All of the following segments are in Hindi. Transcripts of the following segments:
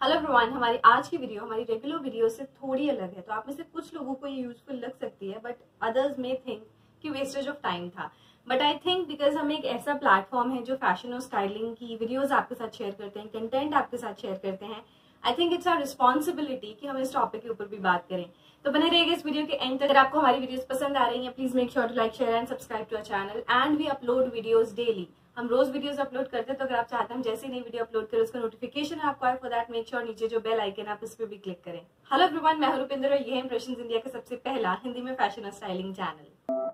हेलो एवरीवन, हमारी आज की वीडियो हमारी रेगुलर वीडियो से थोड़ी अलग है। तो आप में से कुछ लोगों को ये यूजफुल लग सकती है, बट अदर्स में थिंक कि वेस्टेज ऑफ टाइम था। बट आई थिंक बिकॉज हम एक ऐसा प्लेटफॉर्म है जो फैशन और स्टाइलिंग की वीडियोस आपके साथ शेयर करते हैं, कंटेंट आपके साथ शेयर करते हैं, I think it's our responsibility कि हम इस टॉपिक के ऊपर भी बात करें। तो बने रहेगा इस वीडियो के एंड तक। अगर आपको हमारी वीडियोस पसंद आ रही हैं, please make sure to like, share and subscribe to our channel. And we upload videos daily. हम रोज वीडियोस अपलोड करते हैं, तो अगर आप चाहते हैं हम जैसे नई वीडियो अपलोड करें उसका नोटिफिकेशन आपको आए, फॉर दैट मेक श्योर नीचे जो बेल आइकन है आप उस पर भी क्लिक करें। हेलो एवरीवन, मैं हूं रुपिंदर और ये है इंप्रेशंस इंडिया का सबसे पहला हिंदी में फैशन और styling channel.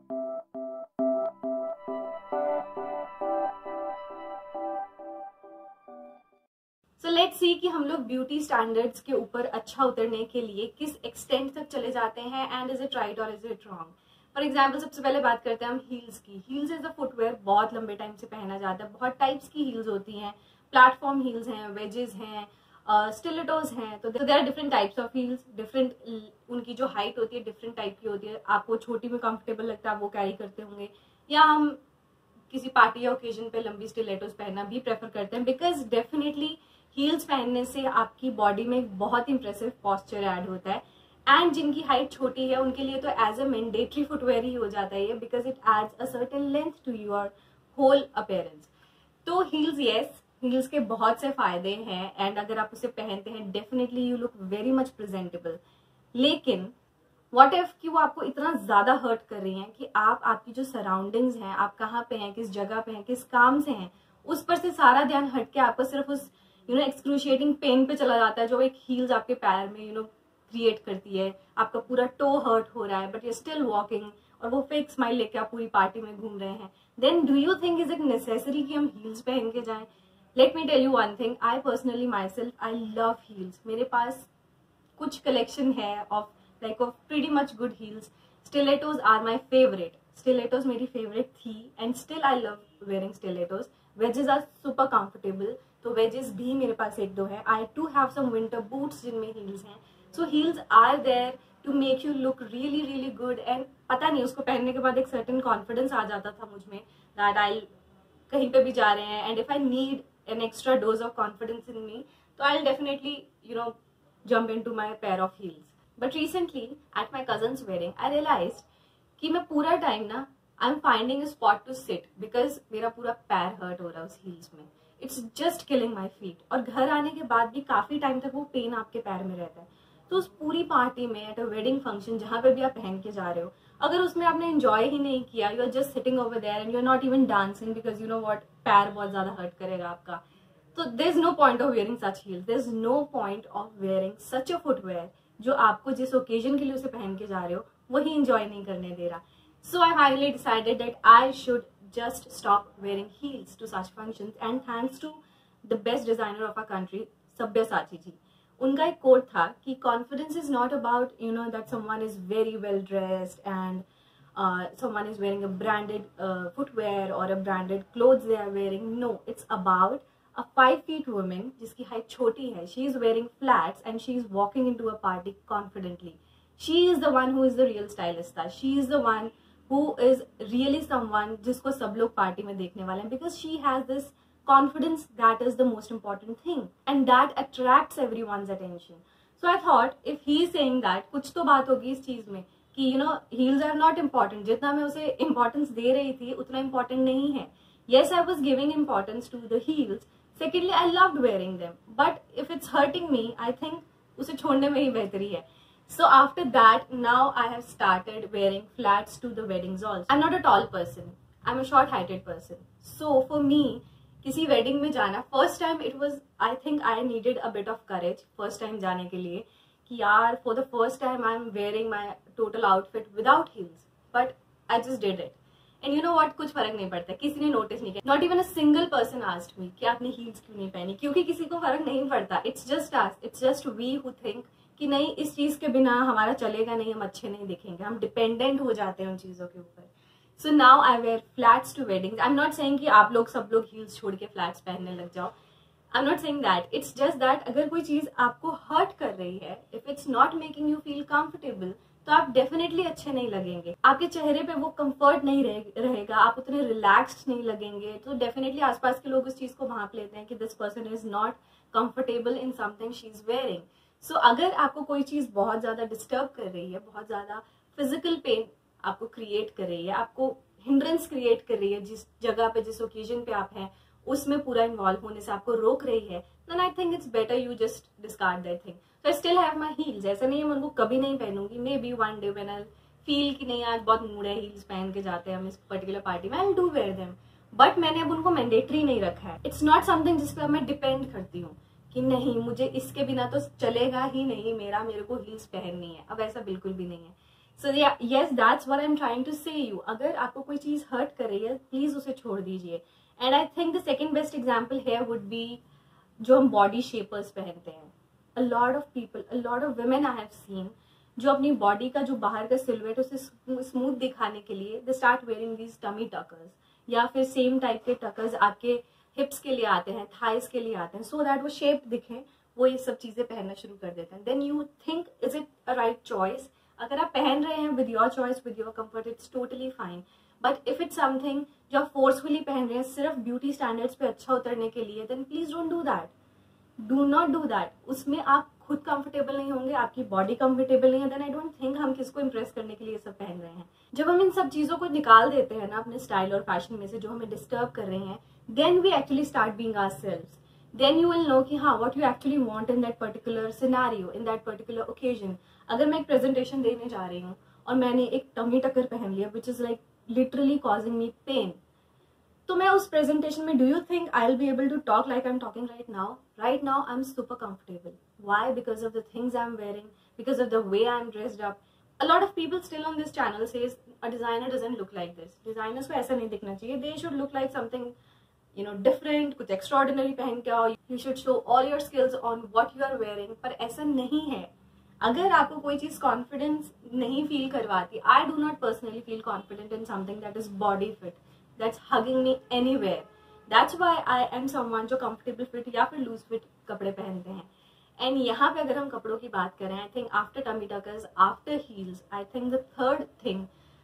So let's see कि हम लोग ब्यूटी स्टैंडर्ड्स के ऊपर अच्छा उतरने के लिए किस एक्सटेंट तक चले जाते हैं, एंड इज इट राइट और is it wrong. For example, सबसे पहले बात करते हैं हम हील्स की। हील्स इज अ फुटवेयर, बहुत लंबे टाइम से पहना जाता है। बहुत टाइप्स की हील्स होती हैं, प्लेटफॉर्म हील्स हैं, वेजेस हैं, स्टिलेटोज हैं। तो there are different types of heels. Different उनकी जो हाइट होती है डिफरेंट टाइप की होती है। आपको छोटी में कंफर्टेबल लगता है वो कैरी करते होंगे, या हम किसी पार्टी या ओकेजन पे लंबी स्टिलेटोज पहनना भी प्रेफर करते हैं, बिकॉज डेफिनेटली हील्स पहनने से आपकी बॉडी में एक बहुत इंप्रेसिव पॉस्चर ऐड होता है। एंड जिनकी हाइट छोटी है उनके लिए तो एज अ मैंडेटरी फुटवेयर ही हो जाता है ये, because it adds a certain length to your whole appearance. तो हील्स, यस, हील्स के बहुत से फायदे हैं, एंड अगर आप उसे पहनते हैं definitely you look very much presentable. लेकिन व्हाट इफ कि वो आपको इतना ज्यादा हर्ट कर रही हैं कि आपकी जो सराउंडिंग्स हैं, आप कहाँ पे हैं, किस जगह पे हैं, किस काम से हैं, उस पर से सारा ध्यान हट के आपको सिर्फ उस एक्सक्रूशिएटिंग पेन पे चला जाता है जो एक हील्स आपके पैर में क्रिएट करती है। आपका पूरा टो हर्ट हो रहा है बट यू स्टिल वॉकिंग, और वो फेक स्माइल लेके आप पूरी पार्टी में घूम रहे हैं। Then do you think is it necessary कि हम हील्स पहन के जाएं? Let me tell you one thing, I personally myself I love heels. मेरे पास कुछ कलेक्शन है of pretty much good heels. Stilettos are my favorite. Stilettos मेरी favorite थी, and still I love wearing stilettos. Wedges are super comfortable, तो wedges भी मेरे पास एक दो है। I too have some winter boots जिनमें heels हैं. So heels are there to make you look really really good, and पता नहीं उसको पहनने के बाद एक certain confidence आ जाता था मुझ में that I'll कहीं पे भी जा रहे हैं, and if I need an extra dose of confidence in me, तो I'll definitely jump into my pair of heels. But recently at my cousin's wedding I realized कि मैं पूरा टाइम ना I'm finding a spot to sit because मेरा पूरा पैर हर्ट हो रहा है उस हील्स में। It's just killing my feet। और घर आने के बाद भी काफी टाइम तक वो पेन आपके पैर में रहता है। तो उस पूरी पार्टी में, एट अ वेडिंग फंक्शन जहाँ पे भी आप पहन के जा रहे हो, अगर उसमें आपने एंजॉय ही नहीं किया, you are just sitting over there and you are not even dancing because you know what, पैर बहुत ज्यादा हर्ट करेगा आपका। तो there is no point of wearing such heels. There is no point of wearing such a footwear जो आपको जिस ओकेजन के लिए उसे पहन के जा रहे हो वही एंजॉय नहीं करने दे रहा। So I finally decided that I should just stop wearing heels to such functions, and thanks to the best designer of our country, Sabyasachi ji. उनका एक कोट था कि confidence is not about that someone is very well dressed and someone is wearing a branded footwear or a branded clothes they are wearing. No, it's about a 5 feet woman जिसकी हाइट छोटी है, she is wearing flats and she is walking into a party confidently. She is the one who is the real stylist. She is the one who is really someone जिसको सब लोग पार्टी में देखने वाले हैं, because she has this confidence that is the most important thing and that attracts everyone's attention. So I thought if he is saying that, कुछ तो बात होगी इस चीज में कि heels are not important. जितना मैं उसे importance दे रही थी उतना important नहीं है. Yes, I was giving importance to the heels. Secondly, I loved wearing them. But if it's hurting me, I think उसे छोड़ने में ही बेहतरी है. So after that, now I have started wearing flats to the weddings also. I'm not a tall person. I'm a short-heighted person. So for me, किसी wedding में जाना, first time it was, I think I needed a bit of courage. First time जाने के लिए कि यार for the first time I'm wearing my total outfit without heels, but I just did it. And you know what, कुछ फर्क नहीं पड़ता, किसी ने नोटिस नहीं किया। Not even a single person asked me कि आपने heels क्यों नहीं पहनी, क्योंकि किसी को फर्क नहीं पड़ता। It's just us, it's just we who think कि नहीं, इस चीज के बिना हमारा चलेगा नहीं, हम अच्छे नहीं दिखेंगे, हम डिपेंडेंट हो जाते हैं उन चीजों के ऊपर। So now I wear flats to weddings. I'm not saying कि आप लोग सब लोग heels छोड़ के flats पहनने लग जाओ। I'm not saying that. It's just that अगर कोई चीज आपको हर्ट कर रही है, if it's not making you feel comfortable, तो आप डेफिनेटली अच्छे नहीं लगेंगे, आपके चेहरे पे वो कंफर्ट नहीं रहेगा, आप उतने रिलैक्स्ड नहीं लगेंगे। तो डेफिनेटली आसपास के लोग उस चीज को भांप लेते हैं कि this person is not comfortable in something she is wearing. So अगर आपको कोई चीज बहुत ज्यादा डिस्टर्ब कर रही है, बहुत ज्यादा फिजिकल पेन आपको क्रिएट कर रही है, आपको हिंड्रेंस क्रिएट कर रही है, जिस जगह पे जिस ओकेजन पे आप हैं उसमें पूरा इन्वॉल्व होने से आपको रोक रही है, then I think it's better you just discard that thing. So I still have my heels, ऐसा नहीं है मैं उनको कभी नहीं पहनूंगी। Maybe one day when I feel कि नहीं आज बहुत मूड है, हील्स पहन के जाते हैं हम इस पर्टिकुलर पार्टी में, I will do wear them, but मैंने अब उनको मैंडेटरी नहीं रखा है। इट्स नॉट समथिंग जिस पर मैं डिपेंड करती हूँ कि नहीं मुझे इसके बिना तो चलेगा ही नहीं, मेरे को हील्स पहननी है, अब ऐसा बिल्कुल भी नहीं है। So yes that's what I am trying to say you. अगर आपको कोई चीज हर्ट कर रही है प्लीज उसे छोड़ दीजिए। And I think the second best example है वुड बी जो हम बॉडी शेपर्स पहनते हैं। A lot of people, a lot of women I have seen, जो अपनी बॉडी का जो बाहर का सिलवेट उसे स्मूथ दिखाने के लिए they start wearing these tummy tuckers, या फिर सेम टाइप के टकर्स आपके हिप्स के लिए आते हैं, थाइस के लिए आते हैं, सो दैट वो शेप दिखे, वो ये सब चीजें पहनना शुरू कर देते हैं। Then you think is it a right choice? अगर आप पहन रहे हैं with your choice, with your comfort, it's totally fine. But if it's something जो आप फोर्सफुली पहन रहे हैं सिर्फ ब्यूटी स्टैंडर्ड्स पे अच्छा उतरने के लिए, then please don't do that, do not do that. उसमें आप खुद कंफर्टेबल नहीं होंगे, आपकी बॉडी कंफर्टेबल नहीं है, देन आई डोंट थिंक हम किसको इम्प्रेस करने के लिए सब पहन रहे हैं। जब हम इन सब चीजों को निकाल देते हैं ना अपने स्टाइल और फैशन में से, जो हमें डिस्टर्ब कर रहे हैं, then we actually start being ourselves. Then you will know कि हाँ what you actually want in that particular scenario, in that particular occasion. अगर मैं एक प्रेजेंटेशन देने जा रही हूँ और मैंने एक टमी टकर पहन लिया which is like literally causing me pain, तो मैं उस प्रेजेंटेशन में, do you think I will be able to talk like I am talking right now? Right now I am super comfortable. Why? Because of the things I'm wearing, because of the way I'm dressed up. A lot of people still on this channel says a designer doesn't look like this. Designers को ऐसा नहीं दिखना चाहिए. They should look like something, you know, different, कुछ extraordinary पहन के आओ. You should show all your skills on what you are wearing. पर ऐसा नहीं है. अगर आपको कोई चीज कॉन्फिडेंस नहीं फील करवाती, I do not personally feel confident in something that is body fit, that's hugging me anywhere. That's why I am someone जो comfortable fit या फिर loose fit कपड़े पहनते हैं. एंड यहाँ पे अगर हम कपड़ों की बात करें, I think after tummy tuckers, after heels, I think the third thing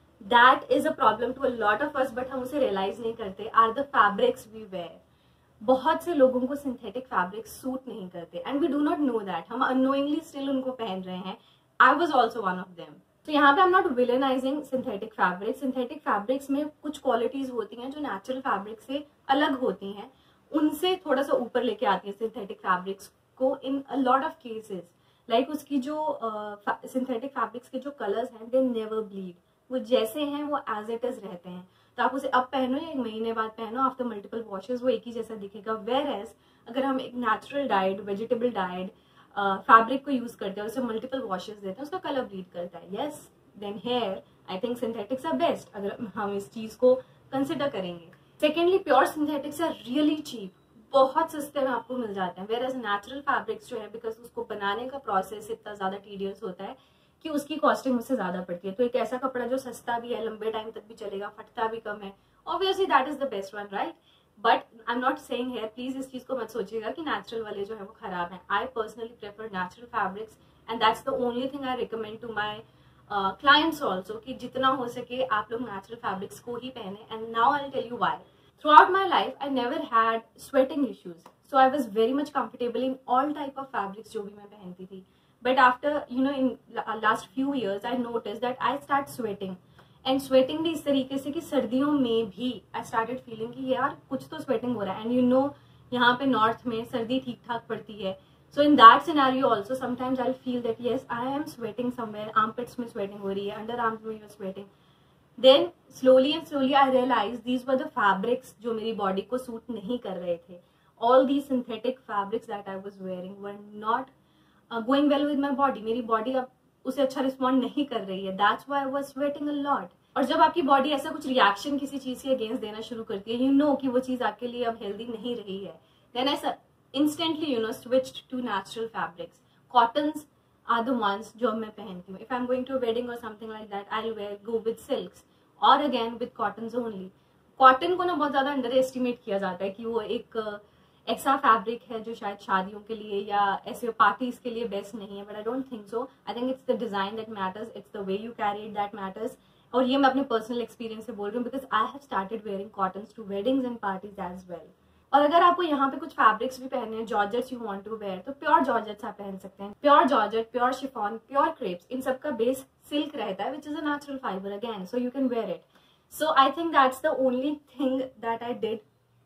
that is a problem to a lot of us, but हम उसे रियलाइज नहीं करते, are the fabrics we wear. बहुत से लोगों को सिंथेटिक फैब्रिक्स सूट नहीं करते and we do not know that. हम अनोइंगली स्टिल उनको पहन रहे हैं. I was also one of them. तो यहाँ पे I am not विलेनाइजिंग synthetic fabrics. Synthetic fabrics में कुछ क्वालिटीज होती हैं जो नेचुरल फैब्रिक से अलग होती हैं, उनसे थोड़ा सा ऊपर लेके आती है सिंथेटिक फैब्रिक्स को in a lot of cases. Like उसकी जो सिंथेटिक फैब्रिक्स के जो कलर्स हैं, दे नेवर ब्लीड. वो जैसे हैं वो एज इट इज रहते हैं. तो आप उसे अब पहनो या एक महीने बाद पहनो, आफ्टर मल्टीपल वॉशेस वो एक ही जैसा दिखेगा. वेयर एज अगर हम एक natural dyed, vegetable dyed fabric को यूज करते हैं, उसे मल्टीपल वॉशेस देते हैं, उसका कलर ब्लीड करता है. Yes, then here I think synthetics are best अगर हम इस चीज को कंसिडर करेंगे. Secondly, pure synthetics are really cheap, बहुत सस्ते में आपको मिल जाते हैं. वेयर एज नेचुरल फैब्रिक्स जो है, बिकॉज उसको बनाने का प्रोसेस इतना ज्यादा टीडियस होता है कि उसकी कॉस्टिंग उससे ज्यादा पड़ती है. तो एक ऐसा कपड़ा जो सस्ता भी है, लंबे टाइम तक भी चलेगा, फटता भी कम है, obviously that is the best one, right? But I am not saying here, please इस चीज को मत सोचिएगा कि नेचुरल वाले जो है वो खराब है. I personally prefer natural fabrics and that's the only thing I recommend to my clients also, कि जितना हो सके आप लोग नेचुरल फैब्रिक्स को ही पहने. And now I will tell you why. Throughout my life, I never had sweating issues, so I was very much comfortable in all type of fabrics जो भी मैं पहनती थी. But after, you know, in last few years, I noticed that I start sweating, and sweating भी इस तरीके से कि सर्दियों में भी I started feeling कि यार कुछ तो sweating हो रहा है. And you know, यहाँ पे नॉर्थ में सर्दी ठीक ठाक पड़ती है, so in that scenario also sometimes I'll feel that yes, I am sweating somewhere, armpits में sweating हो रही है, underarms में sweating. Then slowly and slowly I realized these were the fabrics जो मेरी बॉडी को सूट नहीं कर रहे थे. All these synthetic fabrics that I was wearing were not going well with my body. मेरी बॉडी अब उसे अच्छा रिस्पॉन्ड नहीं कर रही है. That's why I was sweating a lot. और जब आपकी बॉडी ऐसा कुछ रिएक्शन किसी चीज के अगेंस्ट देना शुरू करती है, you know कि वो चीज आपके लिए अब हेल्दी नहीं रही है, then I instantly, you know, switched to natural fabrics. Cottons are the ones जो मैं पहनती हूँ. If I'm going to a wedding or something like that, I'll go with silks or again with cottons only. Cotton को ना बहुत ज्यादा अंडर एस्टिमेट किया जाता है कि वो एक एक्स्ट्रा फैब्रिक है जो शायद शादियों के लिए या ऐसे पार्टीज के लिए बेस्ट नहीं है, but I don't think so. I think it's the design that matters, it's the way you carry it that matters. और ये मैं अपने पर्सनल एक्सपीरियंस से बोल रही हूँ, because I have started wearing cottons to weddings and parties as well. और अगर आपको यहाँ पे कुछ फैब्रिक्स भी पहने हैं, georgettes you want to wear, तो प्योर जॉर्जेट्स आप पहन सकते हैं। Pure georgette, pure chiffon, pure crepes, इन सब का बेस सिल्क रहता है, which is a natural fibre again, so you can wear it. So I think that's the only thing that I did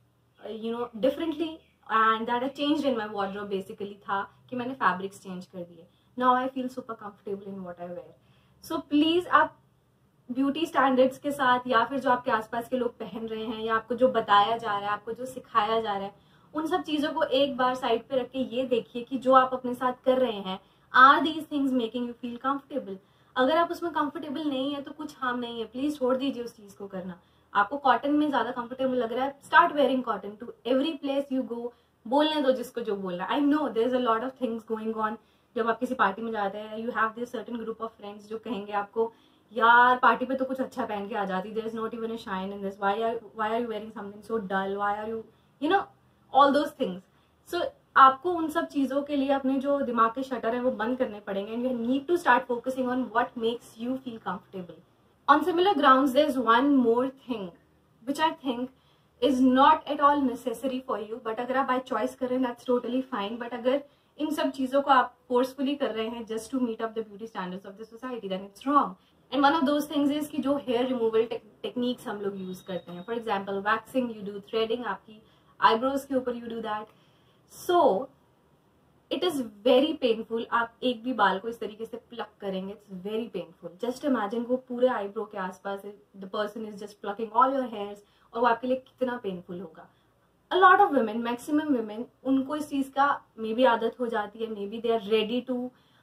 differently and that I changed in my wardrobe basically, था कि मैंने फैब्रिक्स चेंज कर दिए। Now I feel super comfortable in what I wear. So please आप ब्यूटी स्टैंडर्ड्स के साथ, या फिर जो आपके आसपास के लोग पहन रहे हैं, या आपको जो बताया जा रहा है, आपको जो सिखाया जा रहा है, उन सब चीजों को एक बार साइड पे रख के ये देखिए कि जो आप अपने साथ कर रहे हैं, are these things making you feel comfortable. अगर आप उसमें कंफर्टेबल नहीं है तो कुछ हार्म नहीं है, प्लीज छोड़ दीजिए उस चीज को करना। आपको कॉटन में ज्यादा कंफर्टेबल लग रहा है, start wearing cotton to every place you go. बोलने दो जिसको जो बोलना। I know there is a lot of things going on. जब आप किसी पार्टी में जाते हैं, you have this certain group of friends जो कहेंगे आपको, यार पार्टी पे तो कुछ अच्छा पहन के आ जाती, there is not even a shine in this, why are you wearing something so dull, why are you know all those things. So आपको उन सब चीजों के लिए अपने जो दिमाग के शटर है वो बंद करने पड़ेंगे, and you need to start focusing on what makes you feel comfortable. On similar grounds there is one more thing which I think is not at all necessary for you, but अगर आप by choice कर रहे हैं that's totally fine, but अगर इन सब चीजों को आप forcefully कर रहे हैं just to meet up the beauty standards of the society, then it's wrong. And one of those things is कि जो hair removal techniques हम लोग use करते हैं, for example waxing you do, threading आपकी eyebrows के ऊपर you do that, so it is very painful। आप एक भी बाल को इस तरीके से प्लक करेंगे, it's very painful। just imagine वो पूरे आईब्रो के आसपास the person is just plucking all your hairs, और वो आपके लिए कितना painful होगा। a lot of women, maximum women, उनको इस चीज का मे बी आदत हो जाती है, maybe they are ready to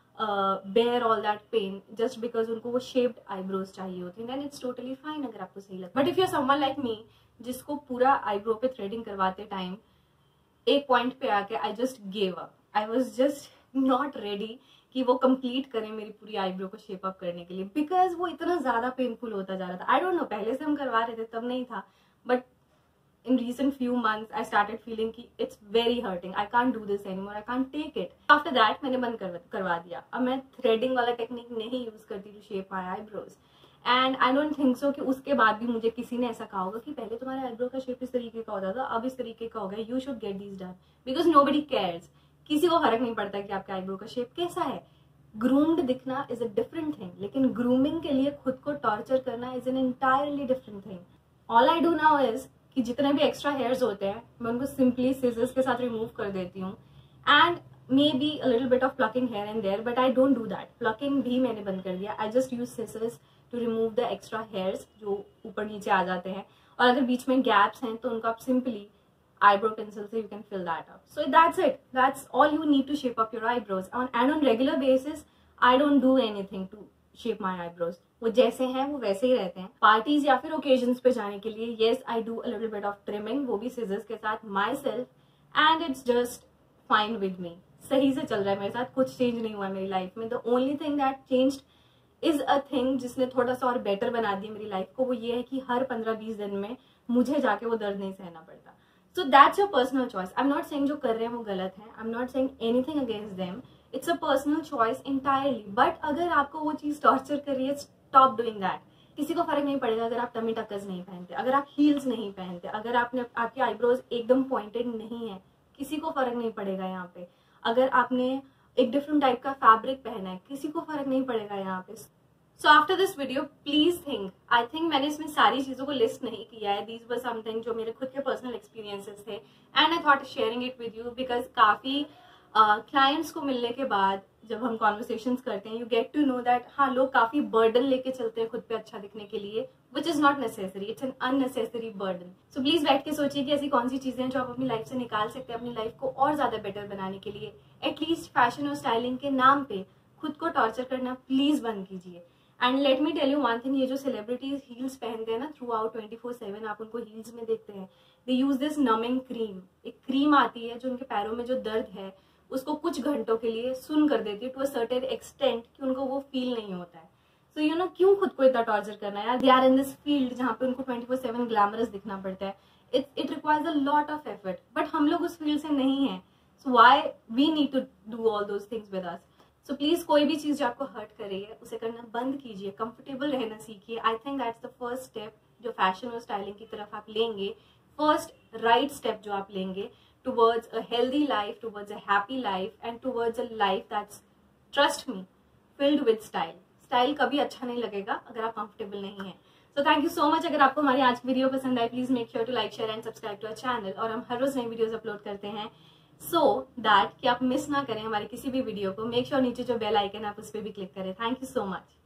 bear all that pain just because उनको वो shaped eyebrows चाहिए होती है, then it's totally fine अगर आपको सही लगता है। but if you're someone like me जिसको पूरा आईब्रो पे थ्रेडिंग करवाते टाइम एक पॉइंट पे आके I just gave up, I was just not ready कि वो कंप्लीट करें मेरी पूरी आईब्रो को शेप अप करने के लिए, बिकॉज वो इतना ज्यादा पेनफुल होता जा रहा था। आई डोंट नो, पहले से हम करवा रहे थे तब नहीं था, but in recent few months I started feeling कि it's very hurting, I can't do this anymore, I can't take it. After that मैंने बंद करवा दिया। अब मैं थ्रेडिंग वाला टेक्निक नहीं यूज करती to shape my eyebrows, and I don't think so कि उसके बाद भी मुझे किसी ने ऐसा कहा होगा कि पहले तुम्हारे आईब्रो का शेप इस तरीके का होता था, अब इस तरीके का हो गया, you should get this done, because nobody cares. किसी को फर्क नहीं पड़ता कि आपके आईब्रो का शेप कैसा है। ग्रूम्ड दिखना इज अ डिफरेंट थिंग, लेकिन ग्रूमिंग के लिए खुद को टॉर्चर करना is an entirely different thing. All I do now is कि जितने भी एक्स्ट्रा हेयर्स होते हैं मैं उनको सिंपली सिजर्स के साथ रिमूव कर देती हूँ, and maybe a little bit of plucking here and there, but I don't do that. Plucking भी मैंने बंद कर दिया। I just use scissors to remove the extra hairs जो ऊपर नीचे आ जाते हैं, और अगर बीच में गैप्स हैं तो उनको आप simply eyebrow pencil so you can fill that up. So that's it, that's all you need to shape up your eyebrows, and on regular basis I don't do anything to shape my eyebrows. वो जैसे हैं वो वैसे ही रहते हैं। पार्टीज या फिर ओकेजन्स पे जाने के लिए yes I do a little bit of trimming, वो भी scissors के साथ myself, and it's just fine with me। सही से चल रहा है मेरे साथ, कुछ चेंज नहीं हुआ मेरी लाइफ में। The only thing that changed is a thing जिसने थोड़ा सा और बेटर बना दिया मेरी लाइफ को, वो ये है कि हर 15-20 दिन में मुझे जाके वो दर्द नहीं सहना पड़ता। So that's your personal choice. I'm not saying जो कर रहे हैं वो गलत है, I'm not saying anything against them. It's a personal choice entirely. But अगर आपको वो चीज टॉर्चर कर रही है, stop doing that. किसी को फर्क नहीं पड़ेगा अगर आप टमी टकर्स नहीं पहनते, अगर आप हील्स नहीं पहनते, अगर आपके आईब्रोज एकदम पॉइंटेड नहीं है, किसी को फर्क नहीं पड़ेगा यहाँ पे। अगर आपने एक डिफरेंट टाइप का फैब्रिक पहना है, किसी को फर्क नहीं पड़ेगा यहाँ पे। So after this video please think, I think मैंने इसमें सारी चीजों को लिस्ट नहीं किया है, दीज वर समथिंग जो मेरे खुद के पर्सनल एक्सपीरियंसेस थे, and I thought sharing it with you, because काफी क्लाइंट्स को मिलने के बाद जब हम कॉन्वर्सेशंस करते हैं, you get to know that हाँ लोग काफी बर्डन लेके चलते हैं खुद पे अच्छा दिखने के लिए, which is not necessary, it's an unnecessary burden. So please बैठ के सोचिए कि ऐसी कौन सी चीजें हैं जो आप अपनी लाइफ से निकाल सकते हैं अपनी लाइफ को और ज्यादा बेटर बनाने के लिए। एटलीस्ट फैशन और स्टाइलिंग के नाम पे खुद को टॉर्चर करना प्लीज बंद कीजिए। And let me tell you one thing, ये जो सेलिब्रिटीज हील्स पहनते हैं ना थ्रू आउट 24/7, आप उनको हील्स में देखते हैं, they use this numbing cream. एक क्रीम आती है जो उनके पैरों में जो दर्द है उसको कुछ घंटों के लिए सुन कर देती है टू अ सर्टेन एक्सटेंट कि उनको वो फील नहीं होता है। सो यू नो क्यों खुद को इतना टॉर्चर करना है यार। They are in this field जहाँ पे उनको 24/7 ग्लैमरस दिखना पड़ता है। It requires a lot of effort, but हम लोग उस फील्ड से नहीं है, so why we need to do all those things with us. So please कोई भी चीज जो आपको हर्ट कर रही है उसे करना बंद कीजिए, कंफर्टेबल रहना सीखिए। I think that's the first step जो फैशन और स्टाइलिंग की तरफ आप लेंगे, फर्स्ट राइट स्टेप जो आप लेंगे towards a healthy life, towards a happy life and towards a life that's, trust me, filled with style. Style कभी अच्छा नहीं लगेगा अगर आप कंफर्टेबल नहीं है। So thank you so much. अगर आपको हमारी आज की वीडियो पसंद आए, please make sure to like, share and subscribe to our channel. और हम हर रोज नई वीडियोस अपलोड करते हैं, सो दैट कि आप मिस ना करें हमारे किसी भी वीडियो को। मेक श्योर नीचे जो बेल आइकन है आप उस पर भी क्लिक करें। Thank you so much.